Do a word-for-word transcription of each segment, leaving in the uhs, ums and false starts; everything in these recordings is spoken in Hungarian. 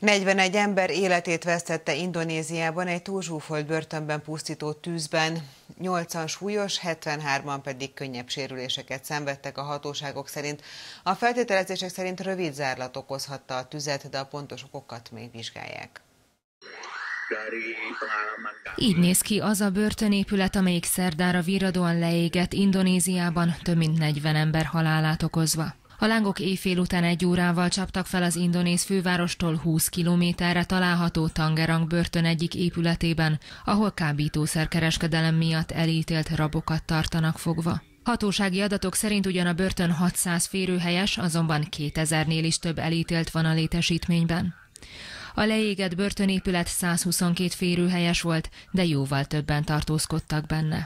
negyvenegy ember életét vesztette Indonéziában egy túlzsúfolt börtönben pusztító tűzben. nyolcan súlyos, hetvenhárman pedig könnyebb sérüléseket szenvedtek a hatóságok szerint. A feltételezések szerint rövid zárlat okozhatta a tüzet, de a pontos okokat még vizsgálják. Így néz ki az a börtönépület, amelyik szerdára virradóan leégett Indonéziában, több mint negyven ember halálát okozva. A lángok éjfél után egy órával csaptak fel az indonéz fővárostól húsz kilométerre található Tangerang börtön egyik épületében, ahol kábítószerkereskedelem miatt elítélt rabokat tartanak fogva. Hatósági adatok szerint ugyan a börtön hatszáz férőhelyes, azonban kétezernél is több elítélt van a létesítményben. A leégett börtönépület százhuszonkét férőhelyes volt, de jóval többen tartózkodtak benne.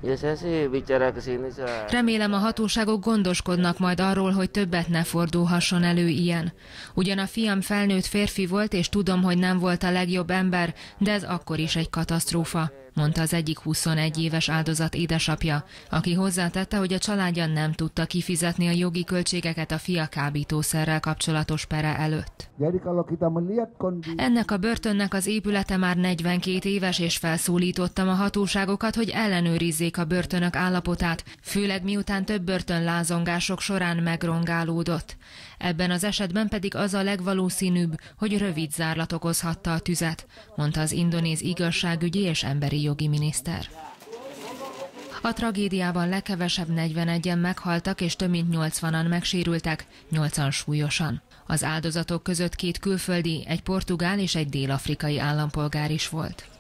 Remélem, a hatóságok gondoskodnak majd arról, hogy többet ne fordulhasson elő ilyen. Ugyan a fiam felnőtt férfi volt, és tudom, hogy nem volt a legjobb ember, de ez akkor is egy katasztrófa, mondta az egyik huszonegy éves áldozat édesapja, aki hozzátette, hogy a családja nem tudta kifizetni a jogi költségeket a fia kábítószerrel kapcsolatos pere előtt. Ennek a börtönnek az épülete már negyvenkét éves, és felszólítottam a hatóságokat, hogy ellenőrizzék a börtönök állapotát, főleg miután több börtön lázongások során megrongálódott. Ebben az esetben pedig az a legvalószínűbb, hogy rövid zárlat okozhatta a tüzet, mondta az indonéz igazságügyi és emberi jogi miniszter. A tragédiában legkevesebb negyvenegyen meghaltak, és több mint nyolcvanan megsérültek, nyolcan súlyosan. Az áldozatok között két külföldi, egy portugál és egy dél-afrikai állampolgár is volt.